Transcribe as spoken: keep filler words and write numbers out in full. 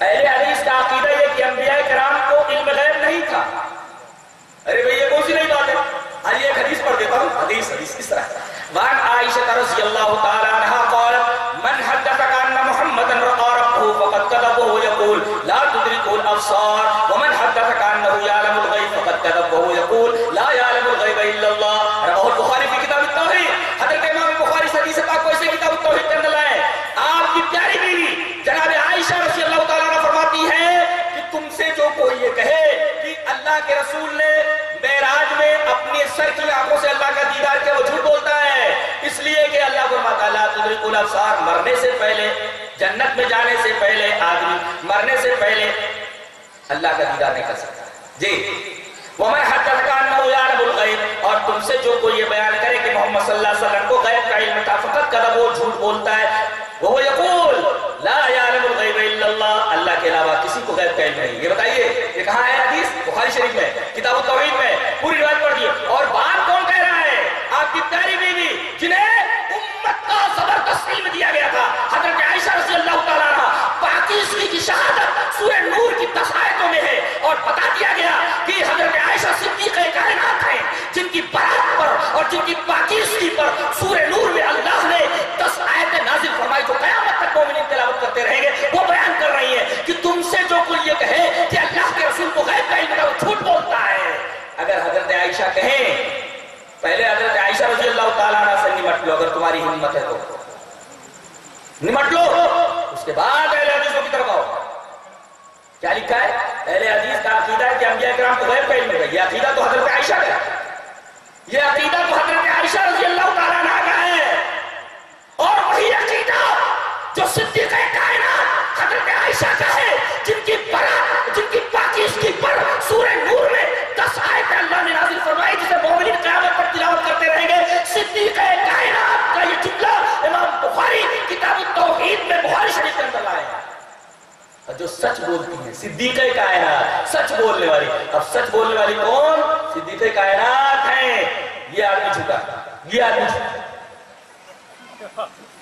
اہل حدیث کا عقیدہ یہ کہ انبیاء کرام کو علم غیب نہیں تھا. ارے بھئی یہ کون سی نئی بات ہے؟ آئیے ایک حدیث پڑھ دیتا ہوں. حدیث حدیث کس طرح ہے؟ وعن عائشہ رضی اللہ تعالی عنہا قالت من حدثك ان محمدا رأى ربه فقد كذب وهو يقول لا تدركه الابصار ومن حدثك انه يعلم الغيب فقد كذب وهو يقول لا يعلم الغيب الا الله. رواه البخاری فی کتاب التوحید. حضرت امام بخاری سے حدیث پاک کو اسے کتاب التوحید کے اندر لائے. آپ کی پیاری بیوی جناب عائشہ رضی اللہ تعالی عنہ فرماتی ہے کہ تم سے جو کوئی یہ کہے کہ اللہ کے رسول نے معراج میں اپنی سر کی آنکھوں سے اللہ کا دیدار کیا، وہ جھوٹ بولتا ہے. اس لیے کہ اللہ فرماتا ہے لا تدرک الابصار، مرنے سے پہلے، جنت میں جانے سے پہلے آدمی مرنے سے پہلے اللہ کا دیدار نہیں کر سکتا. جی وَمَنْ حَدَّثَكَ أَنَّهُ يَعْلَمُ الْغَيْبَ، اور تم سے جو کوئی یہ بیان کرے کہ محمد صلی اللہ علیہ وسلم کو غیب کا علم تھا، فقط کذب، وہ جھوٹ بولتا ہے. وہ یقول لا يعلم الغیب الا اللہ، اللہ کے علاوہ کسی کو غیب کا علم نہیں. یہ بتائیے یہ کہاں ہے حدیث؟ بخاری شریف میں، کتاب التوحید میں پوری روایت پڑھ دیے. اور بات کون کہہ رہا ہے؟ آپ کی پیاری بیوی جنہیں امت کا صبر تسلیم دیا گیا تھا، حضرت عائشہ رضی اللہ تعالیٰ عنہ. پاکیزگی کی شہادت سورہ نور کی دس آیتوں میں ہے، اور بتا دیا گیا کہ حضرت عائشہ صدیقہ کائنات ہیں جن کی برات پر اور جن کی پاکیزگی پر سورہ نور میں اللہ نے دس آیتیں نازل فرمائی جو قیامت تک مومنین تلاوت کرتے رہیں گے. وہ بیان کر رہی ہیں کہ تم سے جو کوئی یہ کہے کہ اللہ کے رسول کو غیب کا علم تھا، وہ جھوٹ بولتا ہے. اگر حضرت عائشہ کہیں، پہلے حضرت عائشہ رضی اللہ تعالیٰ عنہ سے نمٹ لو اگر تمہاری ہمت ہے تو، نمٹ لو. اس کے بعد اہل حدیثوں کی طرف آؤ. کیا لکھا ہے؟ اہل حدیث کا عقیدہ ہے کہ انبیاء کرام کو غیب کا علم ہے. یہ عقیدہ تو حضرت عائشہ کا ہے، یہ عقیدہ تو حضرت عائشہ رضی اللہ تعالیٰ عنہ کا ہے. اور وہی عقیدہ جو صدیقہ کائنات حضرت عائشہ کا ہے، جن کی برات، جن کی پاکیزگی پر سورہ نور میں دس آیتیں اللہ نے نازل فرمائی جسے مومنین قیامت پر تلاوت کرتے رہیں گے. صدیقہ کائنات کا یہ جملہ امام بخاری کتاب التوحید میں بخاری شریف کے اندر لائے ہیں. جو سچ بولتی ہیں صدیقہ کائنات، سچ بولنے والی. اب سچ بولنے والی کون؟ صدیقہ کائنات ہیں. یہ آدمی جھوٹا، یہ آدمی جھوٹا.